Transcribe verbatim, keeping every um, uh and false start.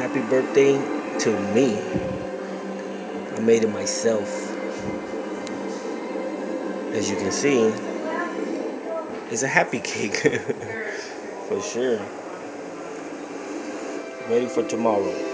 happy birthday to me. I made it myself. As you can see, it's a happy cake for sure. Ready for tomorrow.